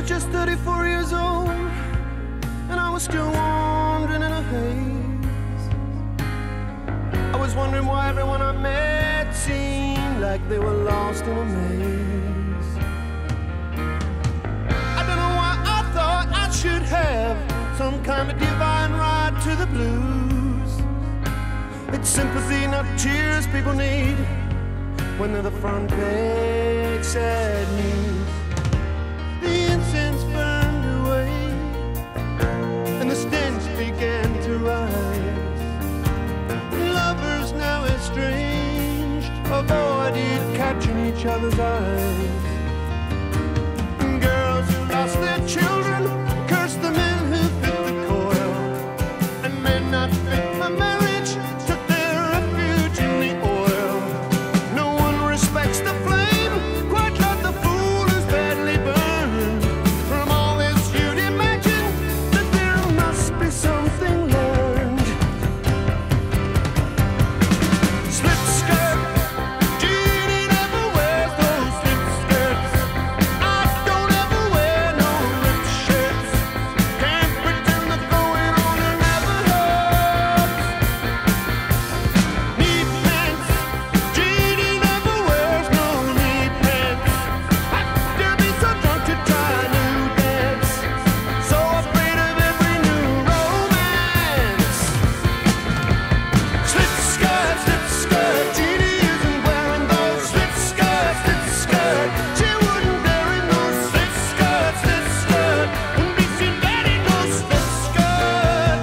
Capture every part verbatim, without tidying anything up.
just thirty-four years old, and I was still wandering in a haze. I was wondering why everyone I met seemed like they were lost in a maze. I don't know why I thought I should have some kind of divine right to the blues. It's sympathy, not tears, people need when they're the front page sad news. The incense burned away and the stench began to rise. Lovers now estranged avoided catching each other's eyes. And girls who lost their children cursed the men who fit the coil, and men not fit for marriage took their refuge in the oil. No one respects the flame quite like the fool who's badly burned. From all this you'd imagine that there must be something learned. Slit skirt, Jeannie never wears those slit skirts. I don't ever wear no ripped shirts. Can't pretend the going on and never hurts. Knee pants, Jeannie never wears no knee pants. Have to be so drunk to try a new dance, so afraid of every new romance. Slit skirt, slit skirt, Jeannie isn't wearing those slit skirts, slit skirt. She wouldn't dare in those slit skirts, slit skirt. Wouldn't be seen bad in those slit skirt.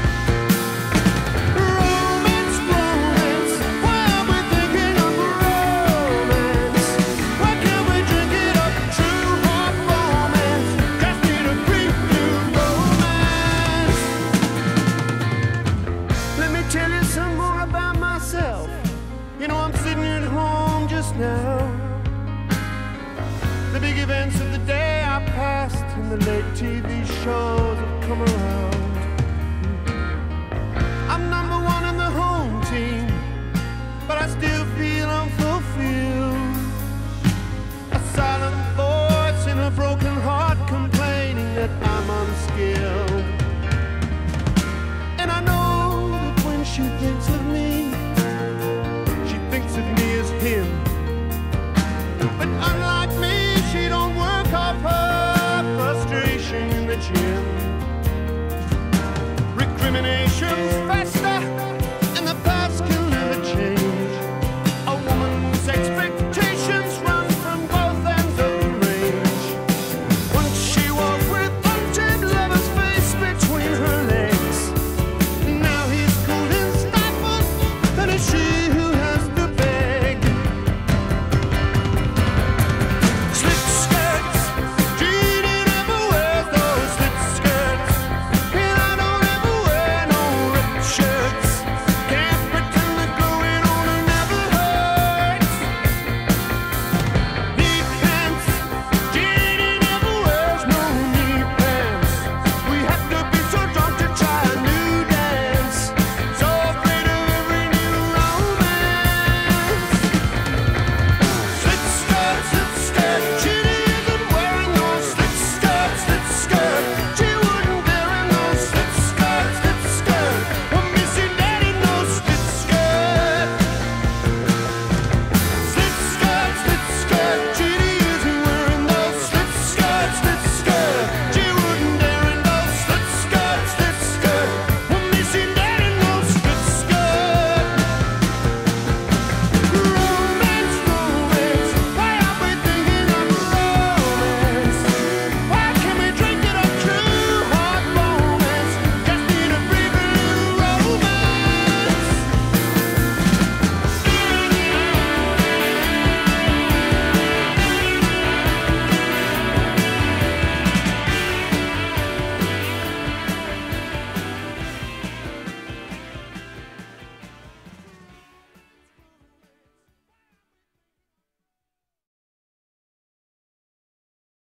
Romance, romance, why are we thinking of romance? Why can't we drink it up, true heart romance? Just need a brief new romance. Let me tell you some more about myself. You know, I'm sitting at home just now. The big events of the day I passed in the late T V show